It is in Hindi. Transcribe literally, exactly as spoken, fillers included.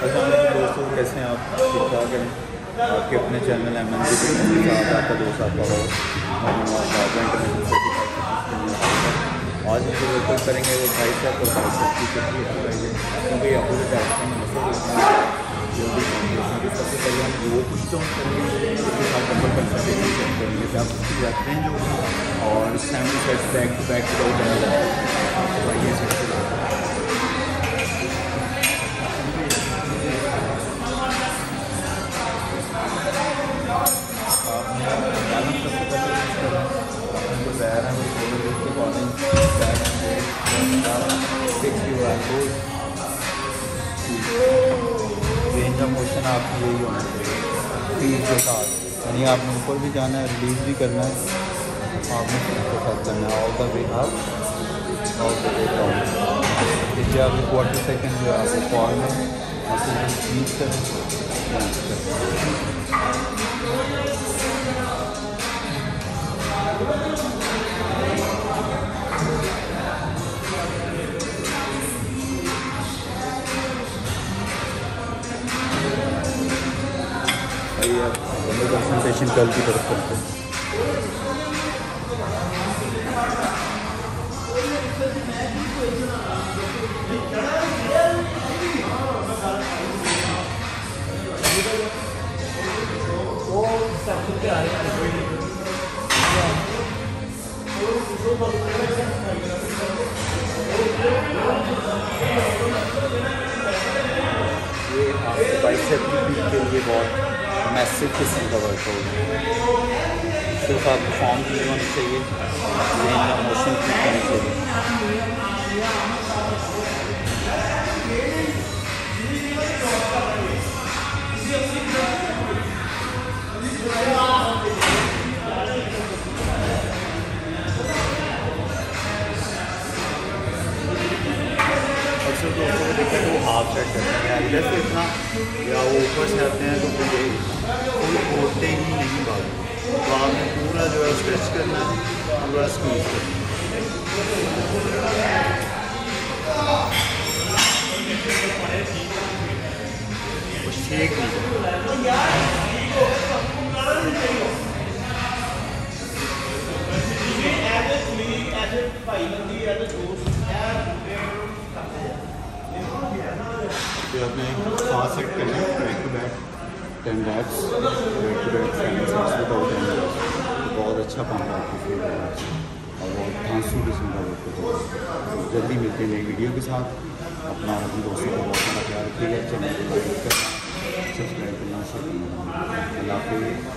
दोस्तों, कैसे हैं आप? ठीक ठाक हैं? आपके अपने channel M N G fitness के साथ आपका दोस्त आपका हो आज हम जो वर्कआउट करेंगे वो बाइसेप और बाइसेप की कितनी एक्सरसाइज है, क्योंकि अपोजिट डायरेक्शन में मसल जो भी सबसे पहले हम वो कुछ डाउन करेंगे, उसके साथ डबल कंसंट्रेशन करेंगे जब उसकी रेंज होगी और seven sets back to back without any ये सबसे रेंज ऑफ मोशन आपकी यही होना चाहिए फील के साथ, यानी आपने ऊपर भी जाना है, रिलीज भी करना है, आपने फील के साथ करना है all the way up all the way down. इसलिए आप क्वार्टर सेकेंड जो है आपको फॉल में मसल रिलीज करें। कंसंट्रेशन कल की तरफ करते हैं। ये आपके बाइसेप के लिए बहुत मैसिव किस्म का वर्कआउट है। सिर्फ आपको फॉर्म की होनी चाहिए, रेंज ऑफ मोशन ठीक होनी चाहिए। अक्सर दोस्तों को दिक्कत है वो हाफ सेट करते हैं, इधर से इतना या वो ऊपर से आते हैं तो मुझे कोई होते ही नहीं बात, तो आपने पूरा जो है स्ट्रेच करना है, पूरा स्क्वीज करना है, शेक नहीं आपने पाँच सेट करना है back to back ten laps back to back seven sets without ten laps, बहुत अच्छा काम है आपकी फील और बहुत धांसू किस्म का वर्कआउट। जल्दी मिलते हैं नई वीडियो के साथ। अपना अपने दोस्तों को बहुत सारा ख्याल रखिएगा, चैनल को लाइक करना, सब्सक्राइब करना, शेयर करना। अल्लाह हाफ़िज़।